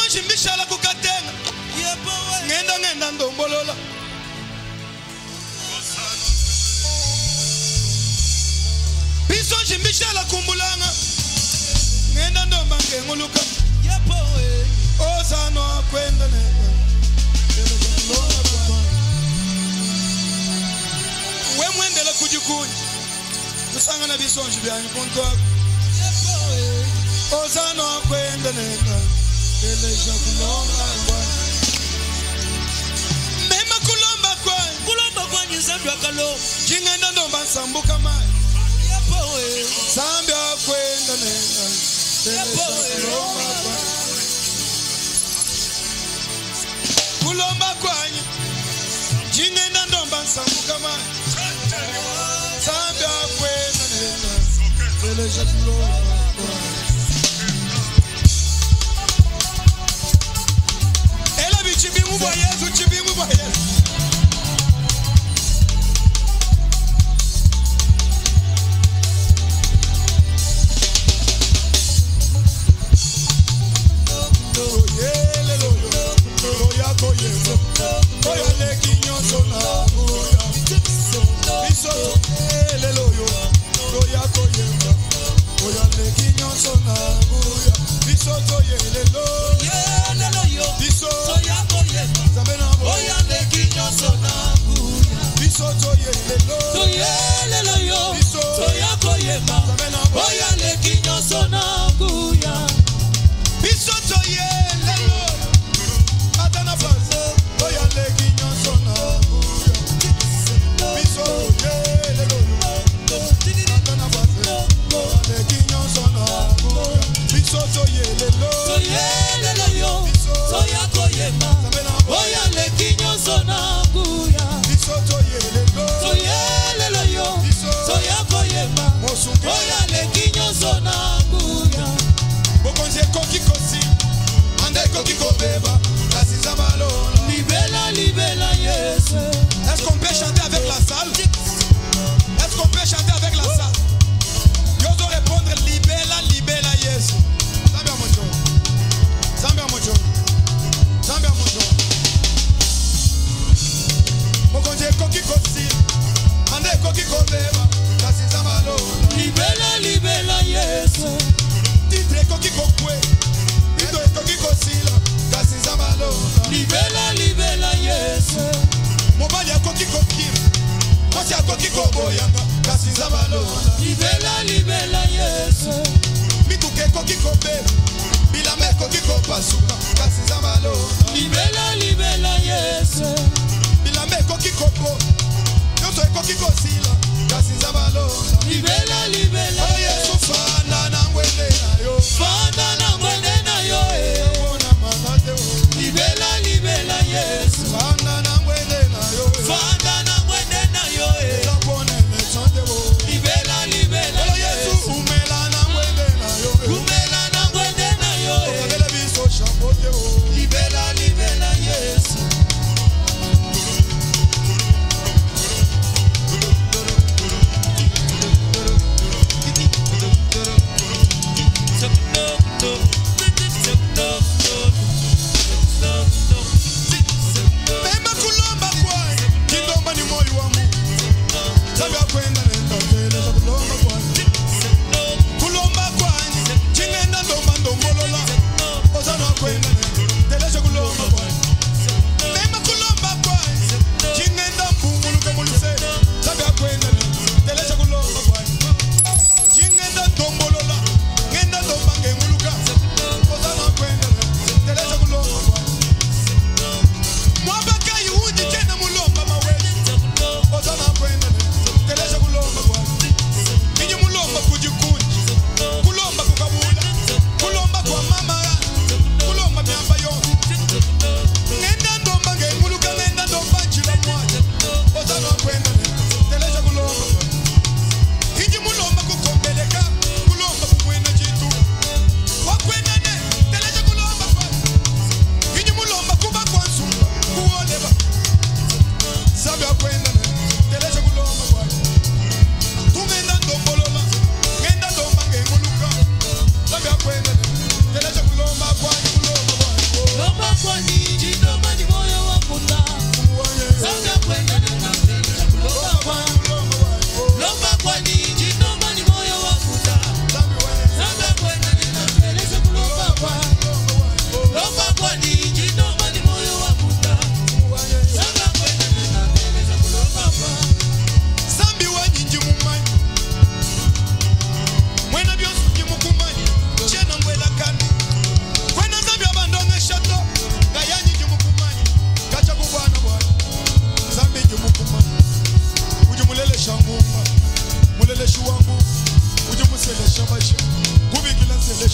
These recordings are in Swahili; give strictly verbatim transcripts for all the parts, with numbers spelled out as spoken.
Bisonji mishala kukatenga. Ngenda ngenda ndombolola. Bisonji mishala kumbulanga. Ngenda ndomba ngenguluka. Ozano kwenda nenda. We mwendela kujikuni. Kusanga na bisonji byanyu kunto. Ozano kwenda nenda. Eleja kulomba kwa. Mema kulomba kwa. Kulomba kwa nzambi akalo. Jingenda ndomba sambuka mai. Zambi akwenda nenda. Eleja kulomba kwa. Kulomba kwanye jingenda ndomba nsambuka mai Zambi akwenda nenda Eleja kulomba kwanye Ela bichibingu bwa Yesu chibingu bwa Yesu Oya leki nyonso na buya Bisoto eleloyo Oya koyemba Oya leki nyonso na buya Bisoto eleloyo Bisoto ya koyemba Oya leki nyonso na buya Bisoto eleloyo Bisoto ya koyemba Oya leki nyonso na buya Bisoto eleloyo Atana fase Oya leki nyonso na buya Bisoto eleloyo Atana fase Oya leki nyonso na buya Bisoto eleloyo Soya koyema Oya leki nyonso na buya Bisoto eleloyo Soya koyema Oya leki nyonso na buya Bokonje koki kosi Ande koki kobeba Libella, libella, yes. Est-ce qu'on peut chanter avec la salle? Est-ce qu'on peut chanter avec la salle? J'ose répondre libella, libella, yes. Zambia mojo. Zambia mojo. Zambia mojo. Mokonje koki kosi. Ande koki kobeba. Kasi zambalo. Libella, libella, yes. Titre koki kokwe. Titre koki kosila. Kasi zambalo. Libella, libella, yes. Mobali akoki kokir. Kosi akoki koboyanga. Kasi zambalo. Libella, libella, yes. Mituke koki kobe. Bilame koki kopasuka. Kasi zambalo. Libella, libella, yes. Bilame koki kopo. Yoso koki kosila. Kasi zambalo. Libella, libella, yes. Oh Yesu fanda na ngwende na yo. Fanda na ngwende na yo, eh. Libella, libella, yes. Fanda na ngwende na yo. Fanda na ngwende na yo, eh. Libella, libella, yes. Umela na ngwende na yo. Umela na ngwende na yo, eh. Libella, libella, yes.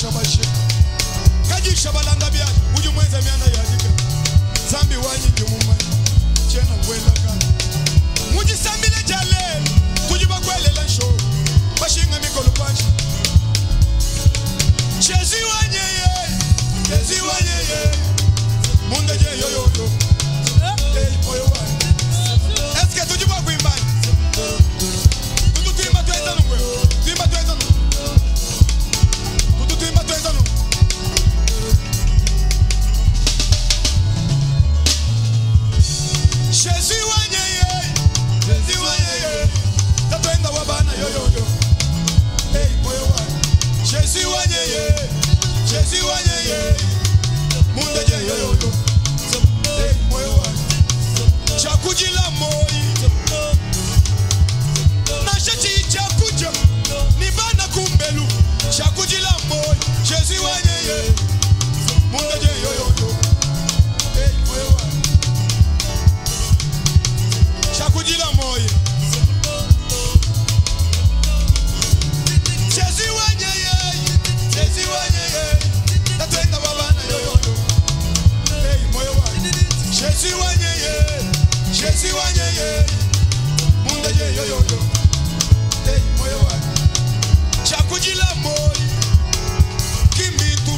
shabashe kajisha balanga bya uyu mwenza myana yadike zambi wanyi ndimuma chena kwela kana mujisambile jale tujiba kwelela nsho bashinga mikolo panje Chezi wanyeye Chezi wanyeye Munde je yo yo yo Hey moyo wani Eske tujiba kuimbani Tutu tuimba tuweza nungwe Tuimba tuweza nungwe Tutu tuimba tuweza nungwe Chezi wanyeye Chezi wanyeye Tatuenda wabana yo yo yo Hey moyo wani Chezi wanyeye Chezi wanyeye Munde je yo yo yo Hey moyo wani Chakujila moi Nashachi chakuja Nibana kumbelu Chakujila moi Chezi wanyeye Munde je yo yo yo Hey moyo wani Chakujila moi Chezi wanyeye Chezi wanyeye Tatuenda wabana yo yo yo Hey moyo wani Chezi wanyeye Chezi wanyeye Munde je yo yo yo Hey moyo wani Chakujila moi Kimbi tu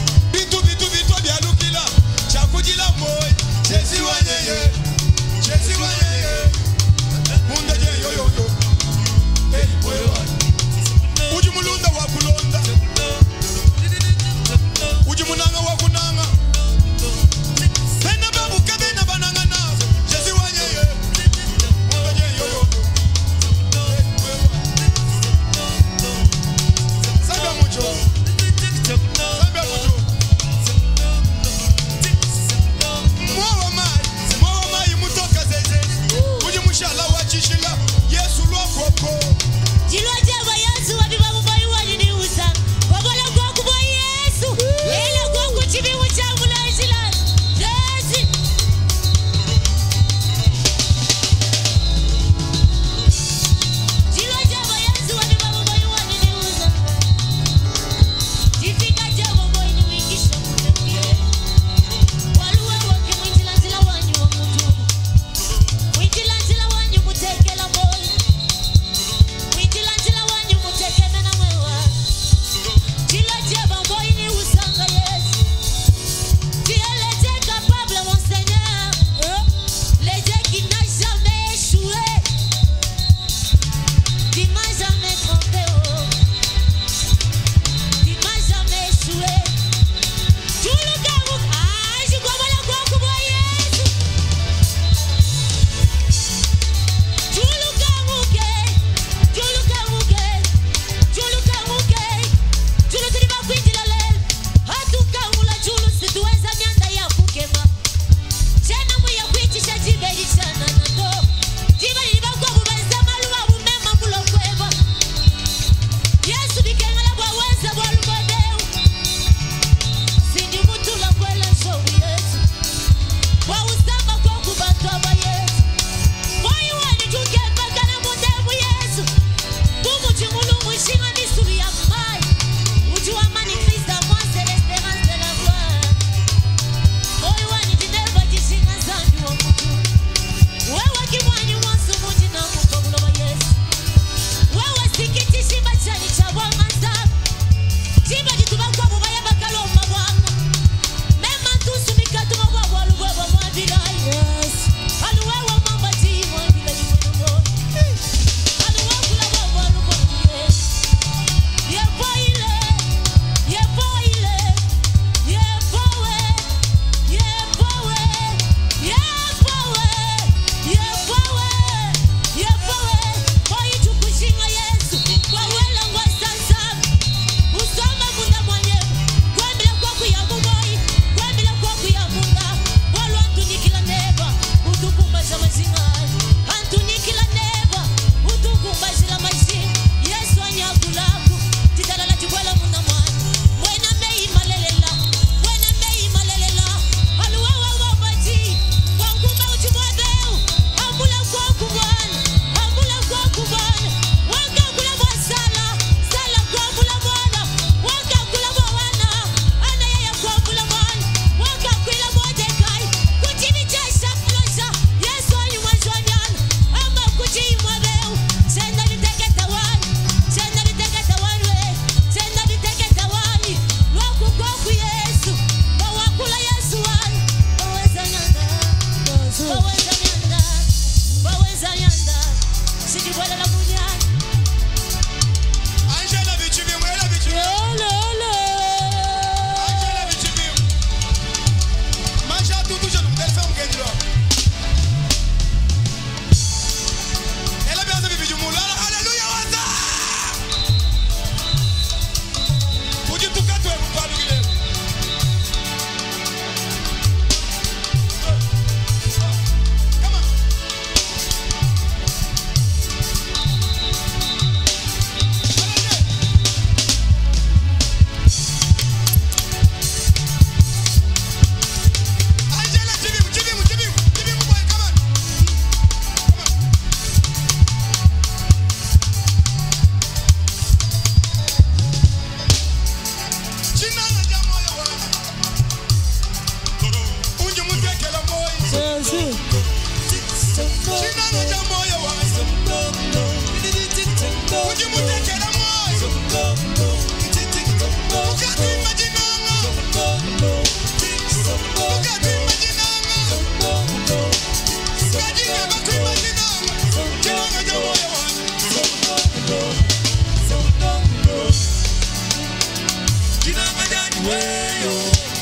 weyo.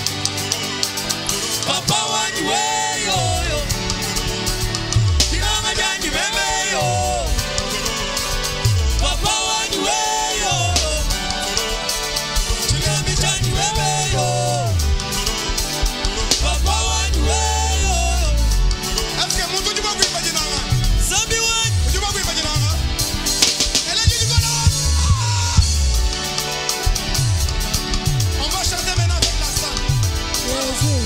Papa wanyu weyo. Kinanga janyi memeyo. Papa wanyu weyo. Chilembi janyi memeyo. Papa wanyu weyo. Aske muntu juma kuipa jinanga. Sabi wanyu. Juma kuipa jinanga. Ele jini kona. On va chanter maintenant avec la salle. Jésus.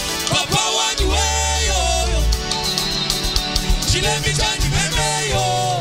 Chile mi chanyi meme yo.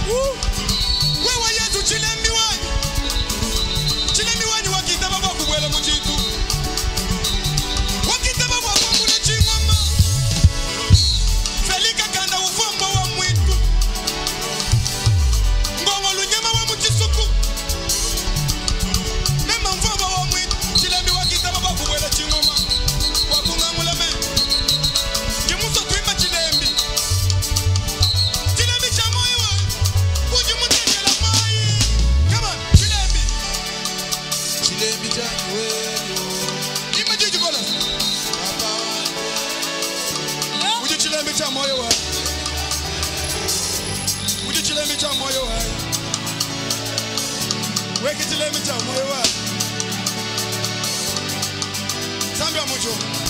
Wewe yetu chilembi wani. Chilembi wani wakita baba kubwela mujitu. Wakita baba kwa mule chimama. Felika kanda ufombo wa mwitu. Ngongo lunyema wa mujisuku. Nema mfombo wa mwitu. Chilembi wakita baba kubwela chimama. Wakunga muleme. Kimuso tuima chilembi. Chilembi cha moyo wa. Uji mutende la mai. Come on, chilembi. Chilembi cha weyo. Ima jiji kola. Uji chilembi cha moyo wa. Uji chilembi cha moyo wa. Weki chilembi cha moyo wa. Sambia mucho.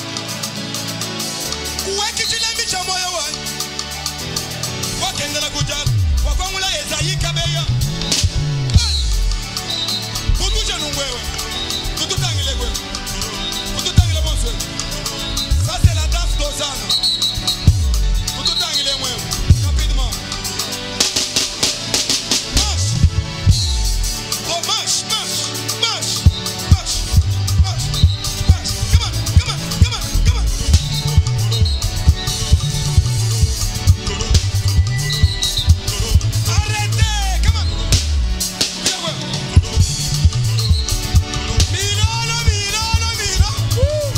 Weki chilembi cha moyo wa. Wakendela kujala. Wakwangula Ezayi kabeya. Kutuja nungwewe. Kututangile kwe. Kututangile monswe. Ça c'est la danse d'Ozana. Kututangile mwewe. Rapidement. Marche. Oh marche, marche, marche, marche, marche, marche. Come on, come on, come on, come on. Arrêtez, come on. Bien ouais. Milano, Milano, Milano. Woo.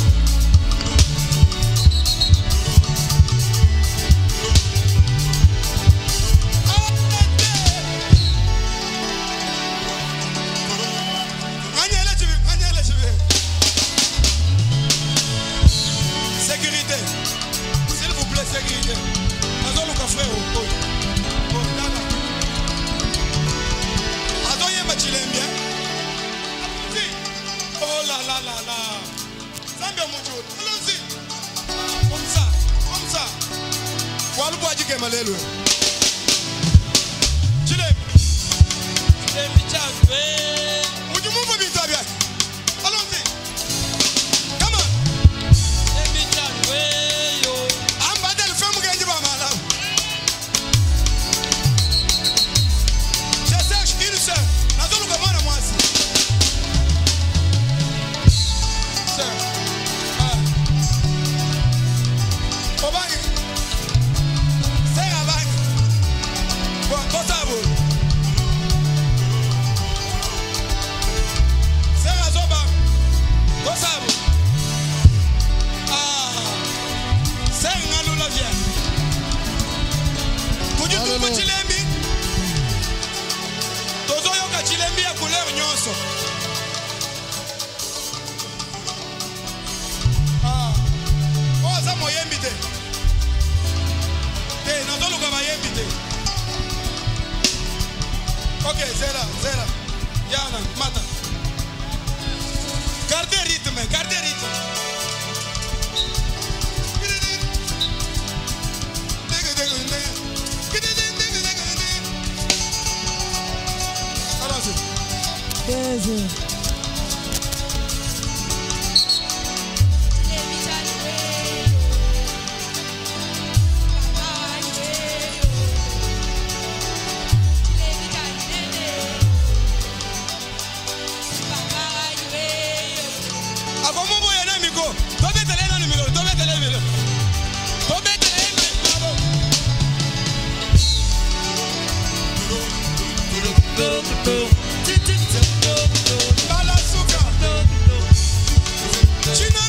Agnès, tu veux, Agnès, tu veux. Sécurité. S'il vous plaît, sécurité. Attends, le café. Oh, oh, là, là. Attends, il y a ma chilembi. Allons-y. Oh là là là là. Zambia Mojo. Allons-y. Comme ça, comme ça. Voilà pourquoi tu es malheureux. Chilembi. Chilembi, chakwe. Would you move a bit, Tabia? Allons-y. Come on. Chilembi, chakwe, yo. I'm bad at the film again, my love. Je cherche une sœur. N'attends le commande à moi. Sœur. Ah. Obang. C'est Abang. Bon, potable. C'est Azoba. Potable. Ah. C'est Ngalula vient. Pour dire tout petit lembi. Tozo yoka chilembi ya couleur nyonso. Ah. Oh, ça moyembi te. Te, nazo luka mayembi te. Ok, zera, zera. Yana, mata. Gardez rythme, gardez rythme. Allons-y. Akomubu yana miko. Tobe tele na numero, tobe tele numero. Tobe tele na numero. Balasuka. China